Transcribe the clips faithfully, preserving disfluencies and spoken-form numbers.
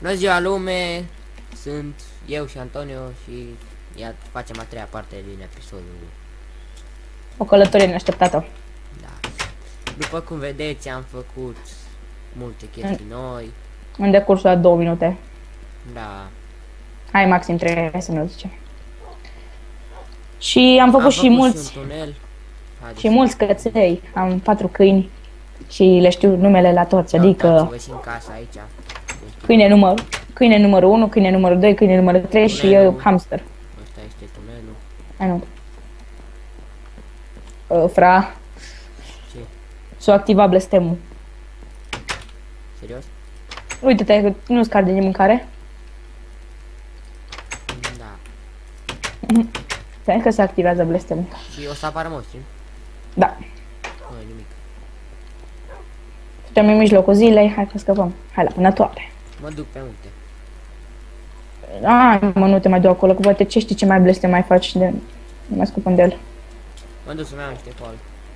Bună ziua, lume! Sunt eu și Antonio și ia facem a treia parte din episodul. O călătorie neașteptată. Da. După cum vedeți, am făcut multe chestii noi. În decursul a două minute. Da. Hai, maxim trei, să ne zicem. Și am făcut am și făcut mulți și un tunel. Haideți. și mulți căței. Am patru câini și le știu numele la toți, adică Uitați-vă și în casa aici. câine număr câine numărul unu, câine numărul doi, câine numărul trei și Tunelul. eu hamster. Ăsta este tunelul. Ai nu. Uh, fra, Ce? s-o activa blestemul. Serios? Uite-te că nu scarde de mâncare. Da. Stai că se activează blestemul. Și o să apară monstri? Da. Nu e nimic. Suntem în mijlocul zilei, hai că scăpăm. Hai la vânătoare. Mă duc pe munte. A, mă, nu te mai duc acolo, că poate ce știi ce mai blestem mai faci de... Nu mai scăpăm de el. Mă duc să-mi iau niște foal.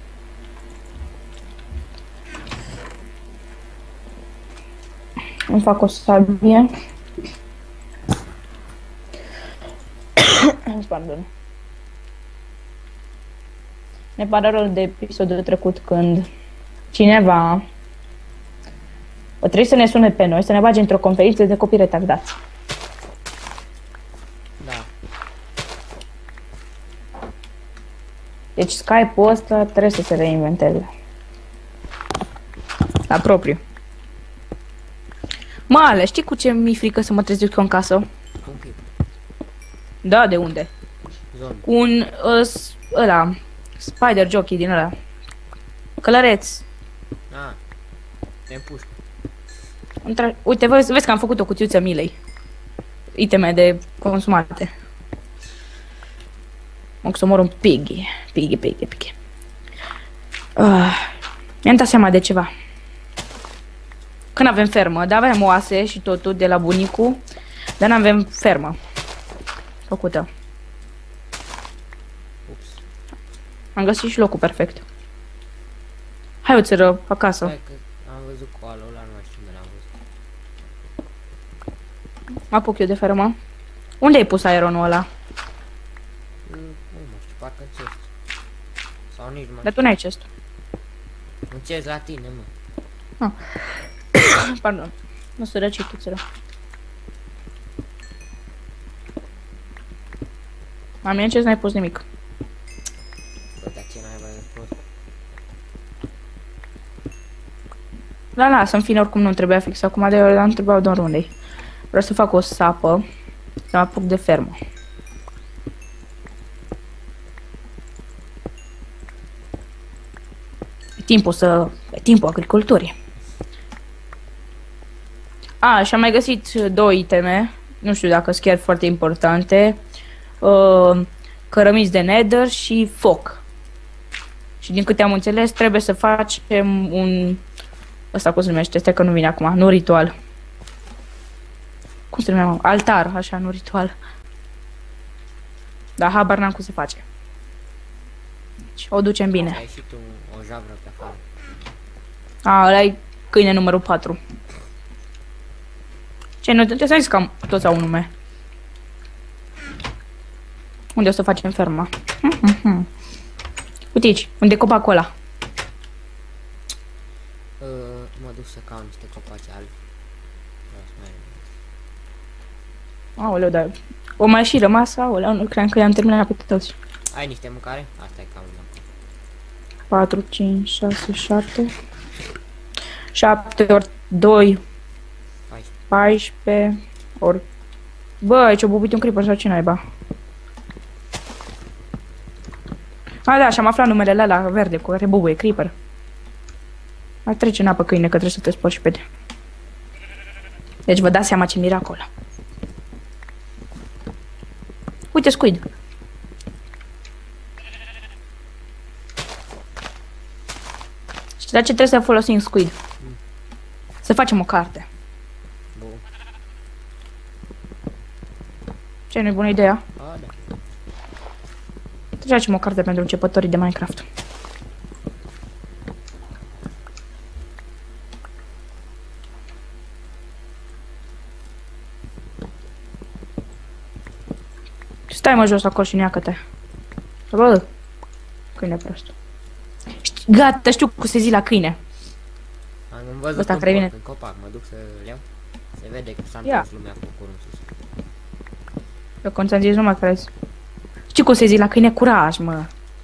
Îmi fac o sabie. Pardon. Ne pare rău de episodul trecut când cineva o trebuie să ne sune pe noi, să ne bage într-o conferință de copii retardați. Da. Deci Skype-ul ăsta trebuie să se reinventeze. La propriu. Mă, Ale, știi cu ce mi-e frică să mă trezesc eu în casă? Un pic. Da, de unde? Zon. Cu un uh, ăla, spider jockey din ăla. Călăreț. Ah. Te împușcă. Între... Uite, vezi, vezi că am făcut o cutiuță milei. Iteme de consumate. Mă să omor un piggy. Piggy, piggy, piggy. Uh, mi-am dat seama de ceva. Când avem fermă, dar avem oase și totul de la bunicul, dar n-avem fermă făcută. Ups. Am găsit și locul perfect. Hai o țără acasă. Hai că am văzut coalul ăla, nu mai știu unde l-am văzut. Mă apuc eu de fermă. Unde ai pus aeronul ăla? Nu, nu mă știu, parcă în chest. Sau nici nu mai Dar tu n-ai chest. știu. Un chest la tine, mă. Ah. Pardon. Nu se răci tu țără. La mine ce n-ai pus nimic. Bă, dar ce n-ai mai fost? Da, da, să-mi fine oricum nu trebuia fix acum, de ori am întrebat doar unde-i. Vreau să fac o sapă, să mă apuc de fermă. E timpul să... E timpul agriculturii. A, și am mai găsit două iteme, nu știu dacă sunt chiar foarte importante. Uh, cărămizi de nether și foc. Și din câte am înțeles, trebuie să facem un... Ăsta cum se numește? Stai că nu vine acum, nu ritual. Cum se numește? Altar, așa, nu ritual. Dar habar n-am cum se face. Deci, o ducem A bine. ieșit un, o javră pe afară. A, ăla e câine numărul patru. Ce, nu te să zis că am, toți au un nume. Unde o să facem ferma? Uite aici, unde e copacul ăla. Uh, mă duc să caut niște copaci albi. Vreau să mai Aoleu, dar o mai și rămas, aoleu, nu cream că i-am terminat pe toți. ai niște mâncare? Asta e cam una. patru, cinci, șase, șapte. șapte ori doi, paisprezece, ori... Bă, aici o bubit un creeper sau ce naiba? A, da, și-am aflat numele ăla verde cu care bubuie, creeper. Mai trece în apă câine, că trebuie să te spori și pe de. Deci vă dați seama ce miracol. Uite, squid. Știi la ce trebuie să folosim squid? Să facem o carte. Bun. Ce, nu-i bună ideea? A, da. Să facem o carte pentru începătorii de Minecraft. Stai mă jos acolo și neacă-te. Bă, câine prost. Ști, gata, știu cum se zi la câine. Am văzut Ăsta un care porc vine. în copac, mă duc să-l iau. Se vede că s-a Ia. întors lumea cu curul în sus. Eu cum ți-am zis, nu mă crezi. Știi cum se zi la câine? Curaj, mă.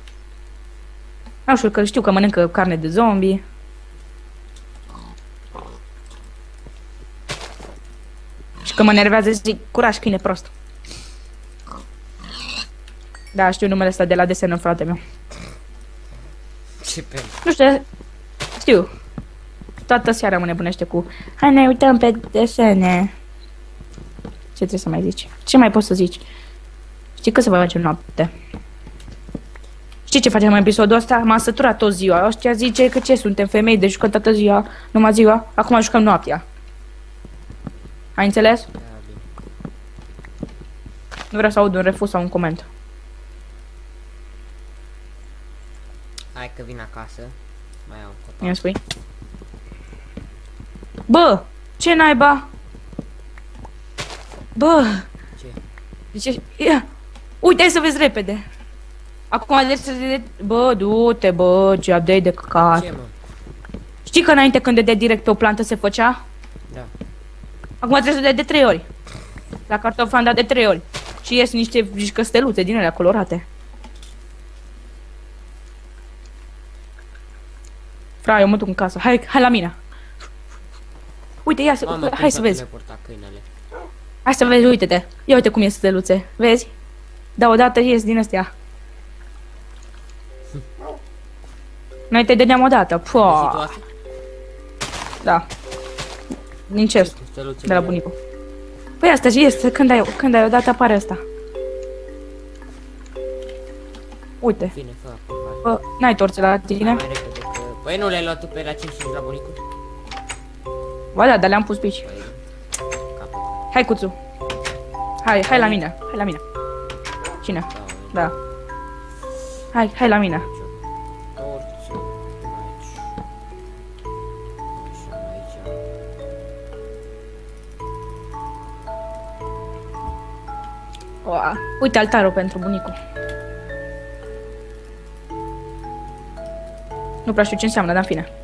Nu știu, că știu că mănâncă carne de zombie. Și că mă nervează zic, curaj, câine prost. Da, știu numele ăsta de la desenul, frate meu. Ce pe... Nu știu, știu. Toată seara mă nebunește cu hai ne uităm pe desene. Ce trebuie să mai zici? Ce mai poți să zici? Știi că se va face noapte. Știi ce facem în episodul ăsta? M-am săturat tot ziua. Ăștia zice că ce, suntem femei de jucăm toată ziua, numai ziua. Acum jucăm noaptea. Ai înțeles? Da, bine. Nu vreau să aud un refuz sau un coment. Hai că vin acasă. Mai iau un copac. Mi-mi spui? Bă! Ce naiba? Bă! Ce? Zice, ia! Uite, hai să vezi repede! Acum trebuie să de... Bă, du-te, bă, ce update de căcat. Ce, mă? Știi că înainte când dădea direct pe o plantă se făcea? Da. Acum trebuie să dea de trei ori. La cartof am dat de trei ori. Și ies niște căsteluțe din alea colorate. Fra, eu mă duc în casă. Hai, hai la mine. Uite, ia să, Mamă, hai să vezi. Porta câinele. Hai să vezi, uite-te. Ia uite cum ies steluțe. Vezi? Da, odată ies din astea. Noi te dădeam odată. Vezi tu Pua. asta? Da. Din chest, Cu steluțele de la mele. bunicul. Păi asta și este, când ai, când ai odată apare asta. Uite. Bine, fă acum, hai. Bă, n-ai torțe la tine? Mai repede că... Păi nu le-ai luat tu pe la cinci și la bunicul? Ba da, dar le-am pus pe aici. Păi... Capăt. Hai, Cuțu. Hai, hai la mine. Hai la mine. Cine? Da, uite. Da. Hai, hai la mine. Torțe. Aici. Așa, aici. Oa. Uite altarul pentru bunicul. Nu prea știu ce înseamnă, dar în fine.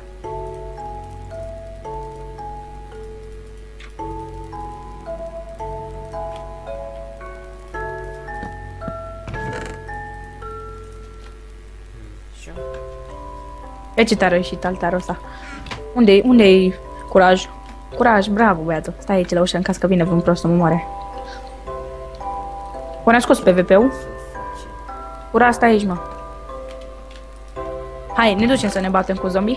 Așa. E ce tare a ieșit altarul ăsta. Unde-i, unde-i curaj? Curaj, bravo băiatul. Stai aici la ușă în caz că vine vreun prost să mă moare. Până a scos P V P-ul? Curaj, stai aici, mă. Hai, ne ducem să ne batem cu zombie.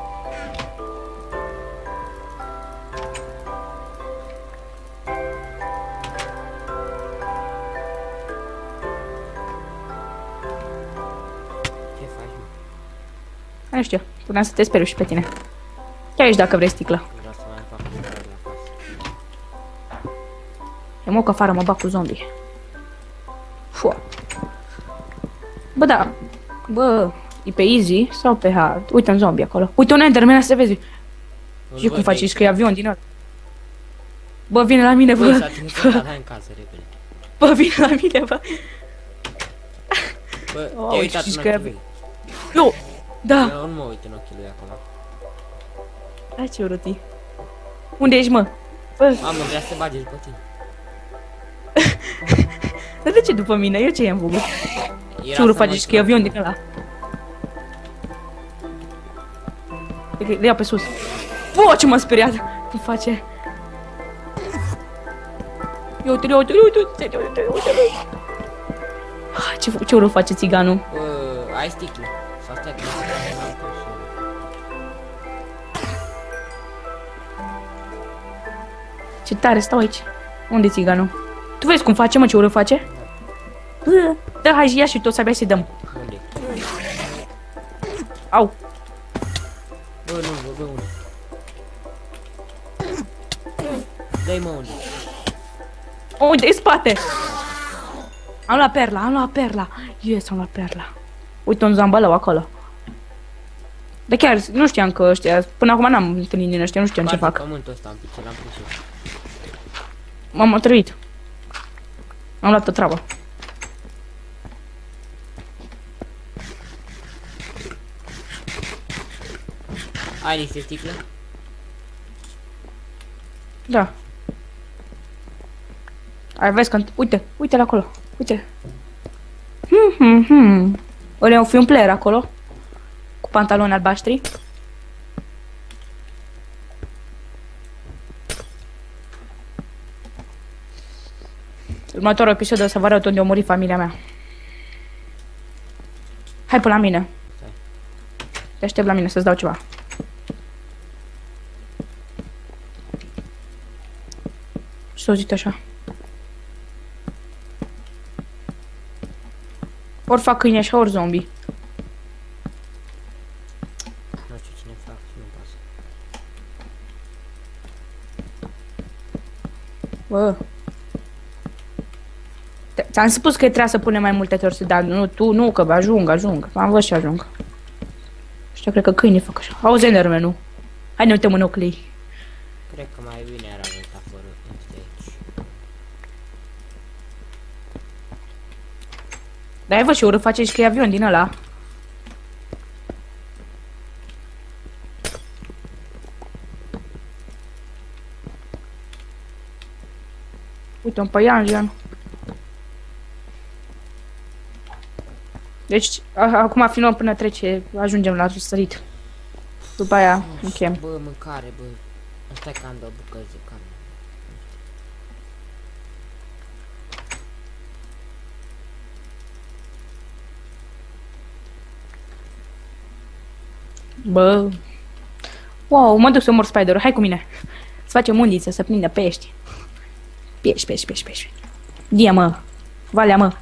Ce faci, mă? Nu știu, puteam să te speriu și pe tine. Chiar aici dacă vrei sticlă. Vreau să mai fac un care la casă. E mă că afară mă bag cu zombie. Fua. Bă, da. Bă, e pe easy sau pe hard? Uite un zombie acolo. Uite un enderman, să vezi. Și cum faci? Ești că e avion din ăla. Bă, vine la mine, Bă, bă. s-a teleportat, hai în casă, repede. Bă, vine la mine, bă. Bă, Oh, te-ai uitat știți în că- ochii lui. Eu, da. Eu nu mă uit în ochii lui acum. Hai ce urât Unde ești, mă? Bă, Mamă, vrea să te bage după tine. dar de ce după mine? Eu ce i-am făcut? Era Ce urât să mă faci? uit Ești că e în avion din ăla. Le ia pe sus. Bă, ce m-a speriat. Cum face? Ia uite, ia uite, ia uite, ia uite, ia uite, uite. Ah, Ce, ce urât face țiganul? Bă, ai sticlă. Sau stai că Ce tare stau aici. Unde e țiganul? Tu vezi cum face, mă, ce urât face? Bă, da, hai, ia și tot să abia să-i dăm. Unde? Au. Bă, nu, bă, bă, unde? Dă-i mă unde? Unde e spate? Am luat perla, am luat perla. Yes, am luat perla. Uite un zambalău acolo. Dar chiar nu știam că ăștia, până acum n-am întâlnit din ăștia, nu știam ce Bate fac. pământul ăsta un pic, ce l-am prins eu. M-am otrăvit. Am luat o treabă. Ai niște sticle? Da. Ai vezi că... Uite, uite-l acolo. Uite. Hmm, hmm, hmm. Ăla e un film player acolo. Cu pantaloni albaștri. Următorul episod o să vă arăt unde a murit familia mea. Hai până la mine. Te aștept la mine să-ți dau ceva. Și să zic așa. Ori fac câine așa, ori zombie. Nu știu cine fac și nu pasă. Bă. Ți-am spus că trebuia să punem mai multe torțe, dar nu, tu nu, că ajung, ajung. Am văzut și ajung. Ăștia cred că câinii fac așa. Auzi, Enderman-ul. Hai ne uităm în ochii. Cred că mai bine ar avea afară ăsta aici. Dar ai văzut și urât face și că e avion din ăla. Uite un păianjen. Deci, a, acum filmăm până trece, ajungem la răsărit. După aia încheiem. Bă, mâncare, bă. Stai că am două bucăți de carne. Bă. Wow, mă duc să mor spider-ul. Hai cu mine. Să facem undiță, să prindă pești. Pești, pești, pești, pești. Dia, mă. Valea, mă.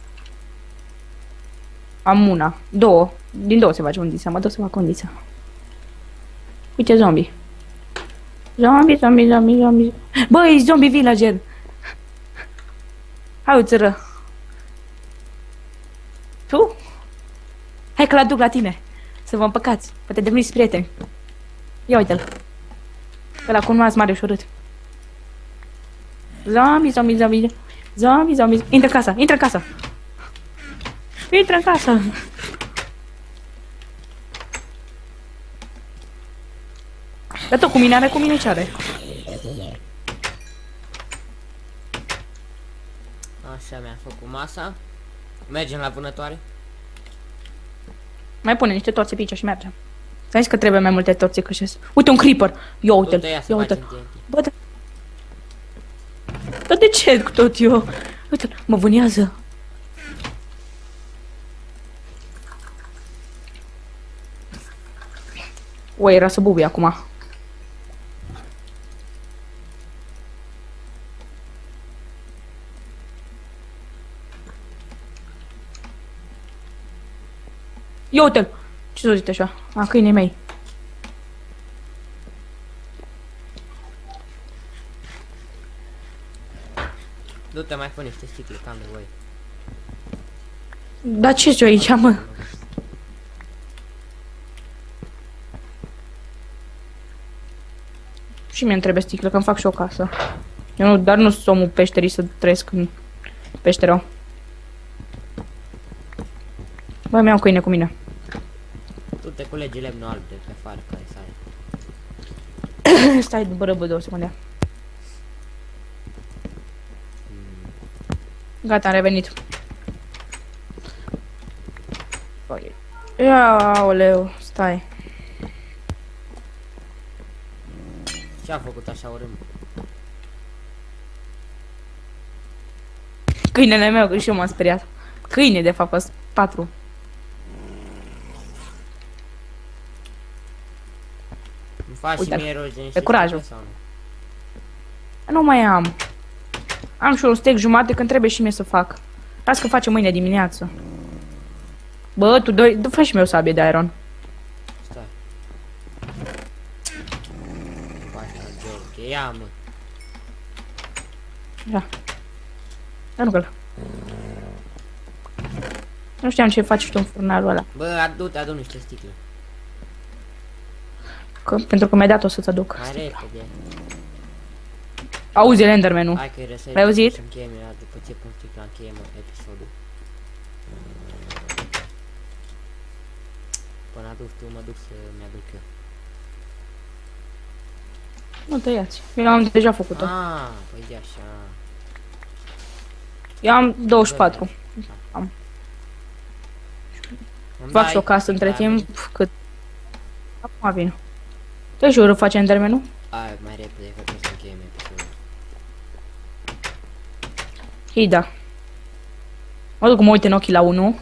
Am una. Două. Din două se face undița. Mă duc să fac undița. Uite zombie. Zombie, zombie, zombie, zombie. Bă, e zombie villager. Hai, o țără. Tu? Hai că l-aduc la tine. Să vă împăcați. Poate deveniți prieteni. Ia uite-l. Ăla cu un mare și urât. Zombie, zombie, zombie. Zombie, zombie. Intră în casa, intră în casa. Intră în casă. Dar tot cu mine are, cu mine ce are? Așa, mi-am făcut masa. Mergem la vânătoare. Mai pune niște torțe pe aici și mergem. Ți-am zis că trebuie mai multe torțe că și uite un creeper. Ia uite-l. Ia uite-l. Bă, da. Dar de ce tot eu? Uite-l, mă vânează. O, era să bubuie acum. Ia uite-l! Ce să zici așa? A, câinii mei. Du-te, mai fă niște sticle, cam de voi. Dar ce zici aici, mă? Și mie îmi trebuie sticlă, că-mi fac și o casă. Eu nu, dar nu sunt omul peșterii să trăiesc în peșteră. Bă, mi-am câine cu mine. Tu te culegi lemnul alb de pe afară care sare. Stai, bărăbă, două secunde. Gata, am revenit. Ia, aoleu, stai. Ce-a făcut așa urând? Câinele meu, că și eu m-am speriat. Câine, de fapt, sunt patru. Îmi faci și mie rost de niște pe curajul. sticle sau nu? Nu mai am. Am și un steak jumate când trebuie și mie să fac. Las că facem mâine dimineață. Bă, tu doi, fă și mie o sabie de iron. Stai. Faci la joc, ia mă. Ia. Dar nu că nu știam ce faci tu în furnalul ăla. Bă, adu-te, adu niște sticle. Că, pentru că mi-ai dat-o să-ți aduc. Mai repede. Auzi, Enderman-ul. Hai că-i răsărit. L-ai auzit? Să încheiem, după ce pun sticla, încheiem episodul. Până aduc tu, mă duc să-mi aduc eu. Nu tăiați. Eu am deja făcut-o. Ah, păi de așa. Eu am douăzeci și patru. Îmi Fac dai? și o casă între Da, timp. Cât? Acum vin. Te jur, facem Enderman-ul? Hai, mai repede, că trebuie să încheiem episodul. Ei, da. Mă duc, mă uit în ochii la unul.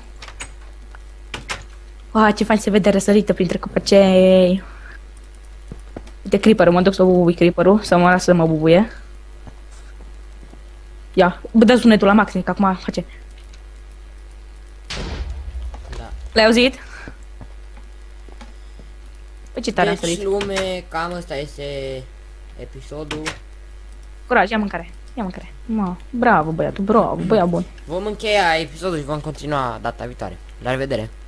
Ah, ce fain se vede răsărită printre copacei. Uite creeper-ul, mă duc să bubui creeper-ul, să mă lasă să mă bubuie. Ia, bă, dă sunetul la maxim, că acum face. Da. L-ai auzit? Păi ce tare am Deci, sărit. lume, cam ăsta este episodul. Curaj, ia mâncare. Ia mâncare. Mă, bravo băiatul, bravo, băiat bun. Vom încheia episodul și vom continua data viitoare. La revedere!